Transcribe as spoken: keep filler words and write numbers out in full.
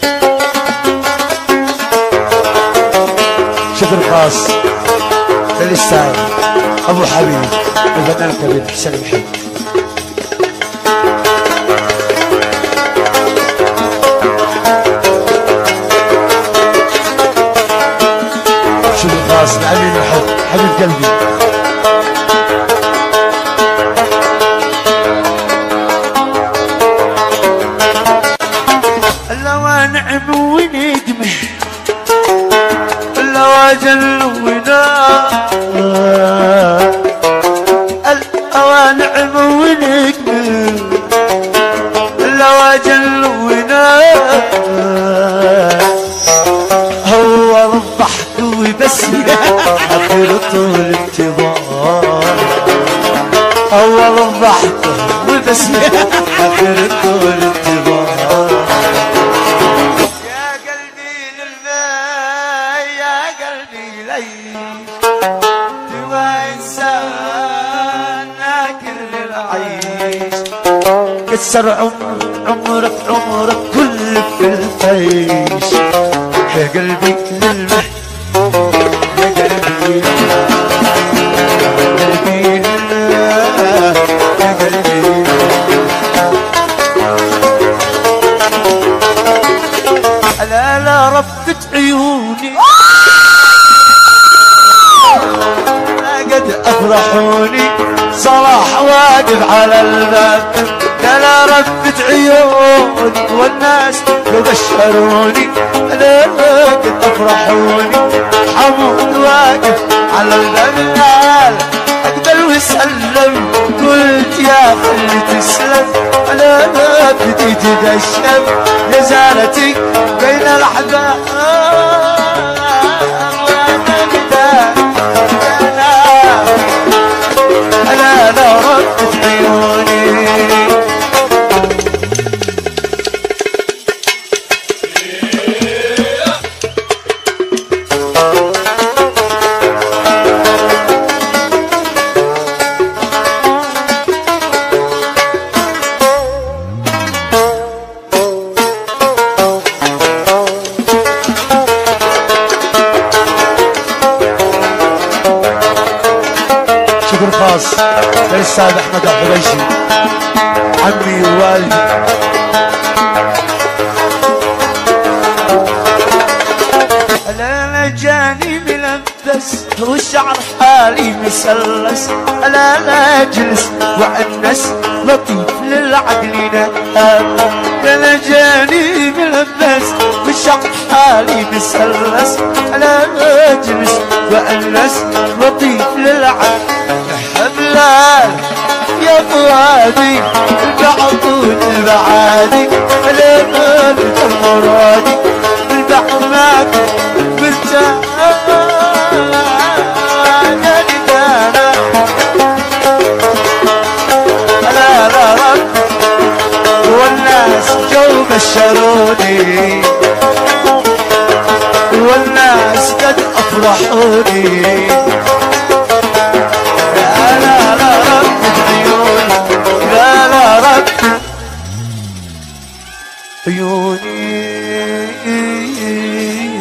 شكر خاص للأستاذ أبو حبيب الفنان الكبير حسين محمد. شكر خاص لأمين الحب حبيب قلبي. اللوانعم ونجمه اللواجل ونا اللوانعم ونجمه اللواجل ونا هو الضحك وبس آخر طول انتظار أول الضحك وبس آخر طول انتظار. يا قلبي للماء يا قلبي لي تبغى إنسان ناكل للعيش كسر عمر عمرك عمرك كل في الفيش. يا قلبي للماء يا قلبي لا لا ربت عيوني لا قد افرحوني صلاح واقف على الباب. لا لا ربت عيوني والناس يبشروني لا قد افرحوني حمود واقف على الباب. اقبل وسلم قلت يا خلي تسلم انا ما بديت اتدشم نزالتي بين الاحباب انا لا ردت عيوني. خاص للأستاذ أحمد الحريشي عمي ووالدي. انا جاني ملبس والشعر حالي مسلس انا لا اجلس وانس لطيف للعقل نهاب. انا جاني ملبس والشعر حالي مسلس انا لا اجلس وانس لطيف للعقل. حبلال يا فؤادي البعض والبعادي انا ما مرادي بالبحر معك مرتاح لا لا رب والناس جو بشروني والناس قد افرحوني. عيوني